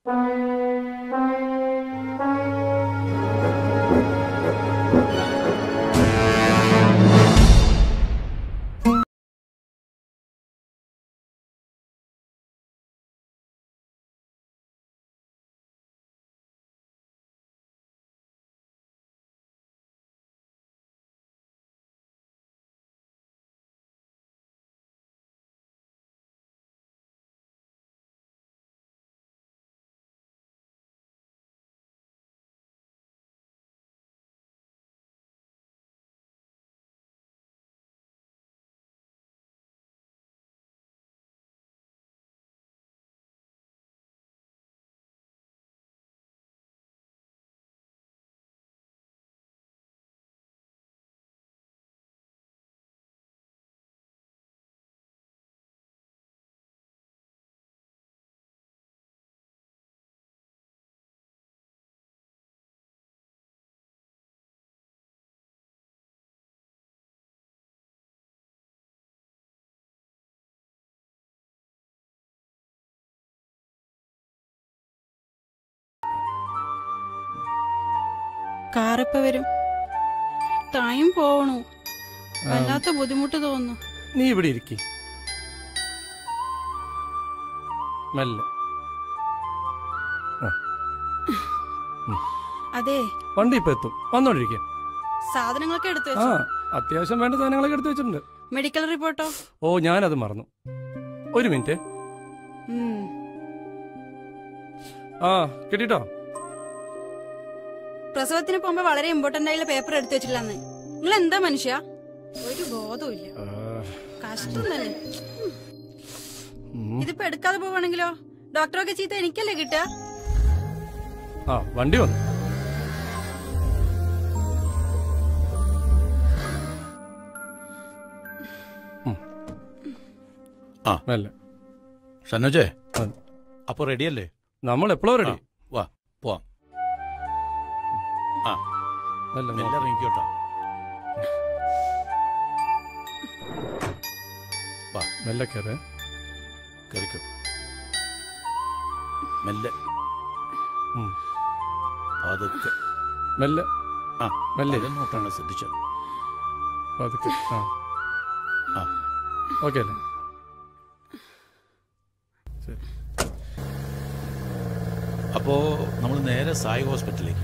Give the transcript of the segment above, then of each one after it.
കാറിപ്പ വരും. ടൈം പോവണു. വല്ലാത്ത ബുദ്ധിമുട്ട് തോന്നുന്നു. നീ ഇവിടെ ഇരിക്കി. മെല്ലെ. അതെ, വണ്ടി ഇപ്പൊ എത്തും. വന്നോണ്ടിരിക്കുക. സാധനങ്ങളൊക്കെ എടുത്തു ആ, അത്യാവശ്യം വേണ്ട സാധനങ്ങളൊക്കെ എടുത്തു വെച്ചിട്ടുണ്ട്. മെഡിക്കൽ റിപ്പോർട്ടോ? ഓ, ഞാനത് മറന്നു. ഒരു മിനിറ്റ്. ആ, കിട്ടിട്ടോ. പ്രസവത്തിന് പോകുമ്പോ വളരെ ഇമ്പോർട്ടന്റ് ആയിട്ടുള്ള പേപ്പർ എടുത്തു വെച്ചിട്ടില്ലെന്ന്. നിങ്ങൾ എന്താ മനുഷ്യ? ഒരു ബോധവും ഇല്ല. കഷ്ടം തന്നെ. ഇതിപ്പോ എടുക്കാതെ പോവാണെങ്കിലോ? ഡോക്ടറൊക്കെ ചീത്ത എനിക്കല്ലേ കിട്ടുക? ആ, വണ്ടി വന്നു. ഷനോജേ, അപ്പൊ റെഡിയല്ലേ? നമ്മൾ എപ്പോഴും റെഡി. വാ, പോവാം. ആ, മെല്ലെ ഇറങ്ങിക്കോട്ടോ. വാ, മെല്ലെ കയറേ. കയറിക്കോ. മെല്ലെ. പതുക്കെ. മെല്ലെ. ആ, മെല്ലെ. നോട്ടാണ് ശ്രദ്ധിച്ചോ. പതുക്കെ. ആ, ആ, ഓക്കെ അല്ലേ? അപ്പോ നമ്മൾ നേരെ സായി ഹോസ്പിറ്റലിലേക്ക്.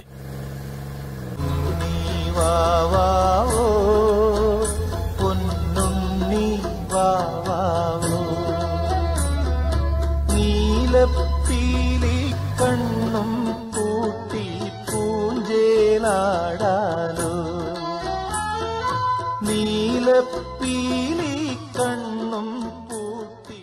നീലപ്പീലി കണ്ണും പൂട്ടി പൂഞ്ചേലാടാലോ. നീലപ്പീലി കണ്ണും പൂട്ടി.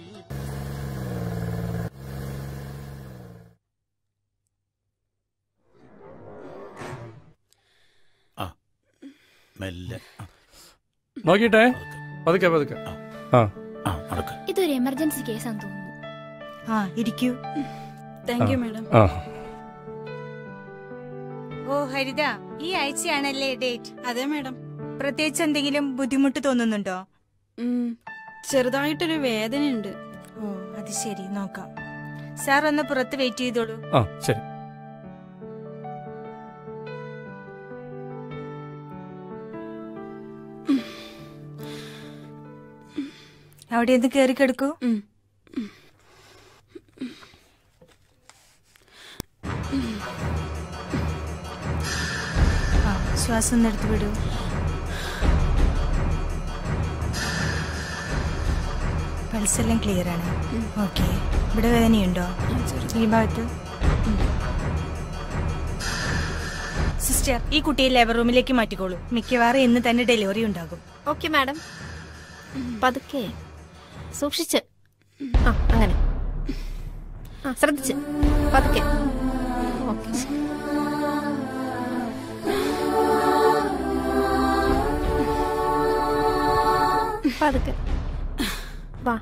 ആ, മെല്ലെ. നോക്കിട്ടെ. പതുക്കെ പതുക്കെ. ആ, ഇതൊരു എമർജൻസി കേസാന്ന് തോന്നുന്നു. ആ, ഇരിക്കൂ. Thank you madam. ഓ ഹരിത, ഈ ആഴ്ചയാണല്ലേ ഡേറ്റ്? അതെ മാഡം. പ്രത്യേകിച്ച് എന്തെങ്കിലും ബുദ്ധിമുട്ട് തോന്നുന്നുണ്ടോ? ചെറുതായിട്ടൊരു വേദനയുണ്ട്. ഓ, അത് ശരി, നോക്കാം. സാർ ഒന്ന് പുറത്ത് വെയിറ്റ് ചെയ്തോളൂ. ആ, ശരി. അവിടെ ഒന്ന് കേറി കിടക്കൂ. ആ, ശ്വാസം ഒന്ന് എടുത്ത് വിടൂ. പൾസെല്ലാം ക്ലിയർ ആണ്. ഓക്കെ. ഇവിടെ വേദനയുണ്ടോ? ഈ ഭാഗത്ത്? സിസ്റ്റർ, ഈ കുട്ടിയെ ലേബർ റൂമിലേക്ക് മാറ്റിക്കോളൂ. മിക്കവാറും ഇന്ന് തന്നെ ഡെലിവറി ഉണ്ടാകും. Okay madam. പതുക്കെ, സൂക്ഷിച്ച്. ആ, അങ്ങനെ. ആ, ശ്രദ്ധിച്ച്. പതുക്കെ. ഓക്കെ. പതുക്കെ. വാ.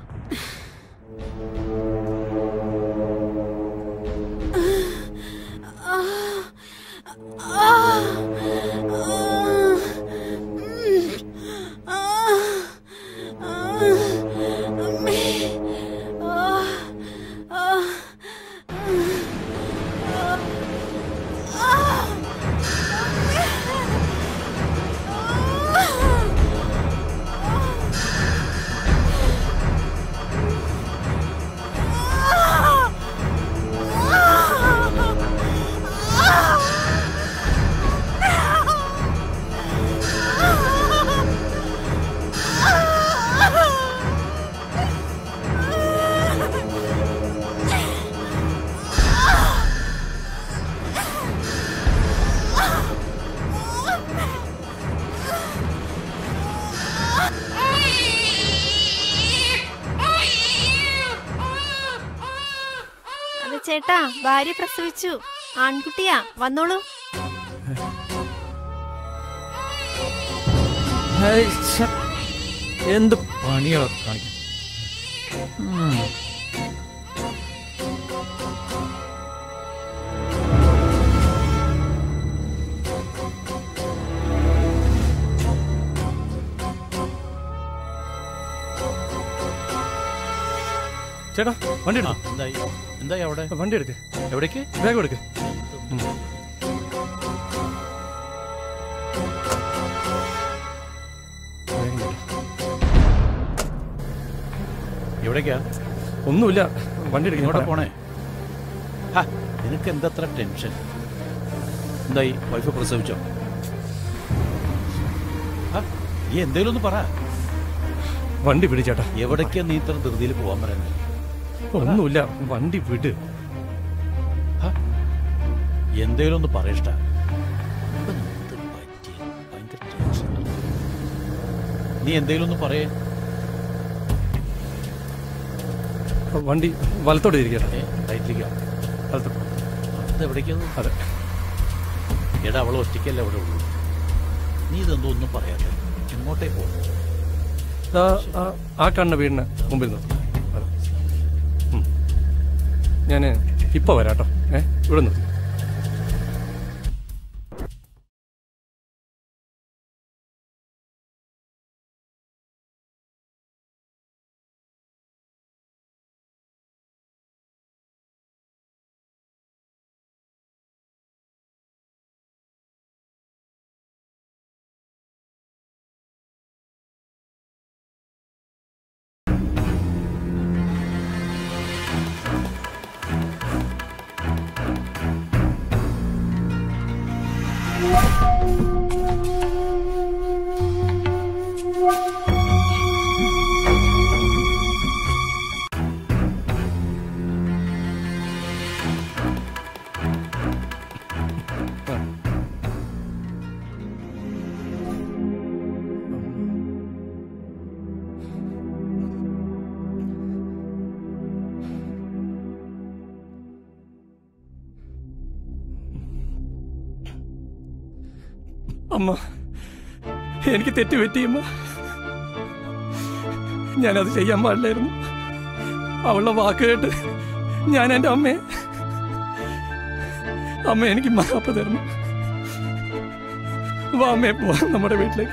ചേട്ടാ ഭാര്യ പ്രസവിച്ചു. ആൺകുട്ടിയാ, വന്നോളൂ. എന്ത് പണിയാ കാണിക്കും. ചേട്ടാ വണ്ടി എടുക്കാം. എന്തായി അവിടെ? വണ്ടി എടുക്ക്. എവിടേക്ക്? വേഗം എടുക്ക്. എവിടേക്കാ? ഒന്നുമില്ല, വണ്ടി എടുക്കും. ഇങ്ങോട്ടാ പോണേ? നിനക്ക് എന്തത്ര ടെൻഷൻ? എന്തായി, വൈഫ് പ്രസവിച്ചോ? നീ എന്തേലും ഒന്ന് പറ. വണ്ടി പിടിച്ചേട്ടാ. എവിടേക്കാ നീ ഇത്ര ധൃതിയിൽ പോവാൻ പറയുന്നത്? ഒന്നുമില്ല, വണ്ടി വിട്. എന്തേലും ഒന്ന് പറയഷ്ട. നീ എന്തേലും ഒന്ന് പറയേ. വണ്ടി വലത്തോട്ട് ഇരിക്കട്ടെ. റൈറ്റിലേക്കാ? വലത്തോട്ട്. അതെവിടേക്കാണ്? അതെ. എടാ, അവൾ ഒറ്റയ്ക്കല്ല അവിടെ ഉള്ളൂ. നീ ഇതെന്തോ ഒന്നും പറയാതെ എങ്ങോട്ടേ പോകും? ആ കാണുന്ന വീടിന് മുമ്പിൽ നിർത്തി. ഞാൻ ഇപ്പൊ വരാട്ടോ. ഇവിടെ നിർത്തി. അമ്മ, എനിക്ക് തെറ്റ് പറ്റിയമ്മ. ഞാനത് ചെയ്യാൻ പാടില്ലായിരുന്നു. അവളുടെ വാക്ക് കേട്ട് ഞാൻ എൻ്റെ അമ്മ എനിക്ക് മാപ്പ് തരണം. വാ അമ്മയെ, പോവാം നമ്മുടെ വീട്ടിലേക്ക്.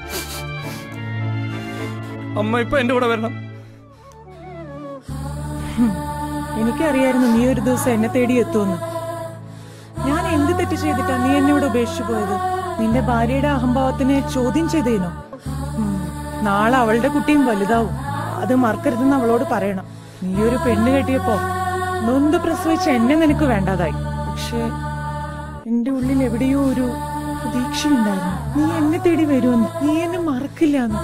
അമ്മ ഇപ്പൊ എന്റെ കൂടെ വരണം. എനിക്കറിയായിരുന്നു നീ ഒരു ദിവസം എന്നെ തേടി എത്തുമെന്ന്. ഞാൻ എന്ത് തെറ്റ് ചെയ്തിട്ടാ നീ എന്നെ ഇവിടെ ഉപേക്ഷിച്ചു പോയത്? നിന്റെ ഭാര്യയുടെ അഹംഭാവത്തിനെ ചോദ്യം ചെയ്തേനോ? നാളെ അവളുടെ കുട്ടിയും വലുതാവും. അത് മറക്കരുതെന്ന് അവളോട് പറയണം. നീ ഒരു പെണ്ണ് കെട്ടിയപ്പോ നൊന്ത് പ്രസവിച്ച എന്നെ നിനക്ക് വേണ്ടതായി. പക്ഷെ എന്റെ ഉള്ളിൽ എവിടെയോ ഒരു പ്രതീക്ഷയുണ്ടായിരുന്നു. നീ എന്നെ തേടി വരുമെന്ന്, നീ എന്നെ മറക്കില്ലാന്ന്.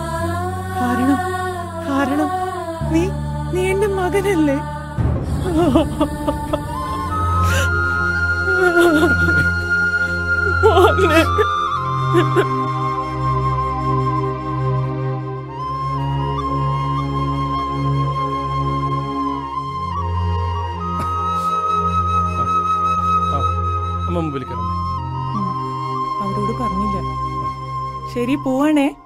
കാരണം നീ എന്റെ മകനല്ലേ? അമ്മ വിളിക്കണം. അവരോട് പറഞ്ഞില്ല. ശരി, പോവാണേ.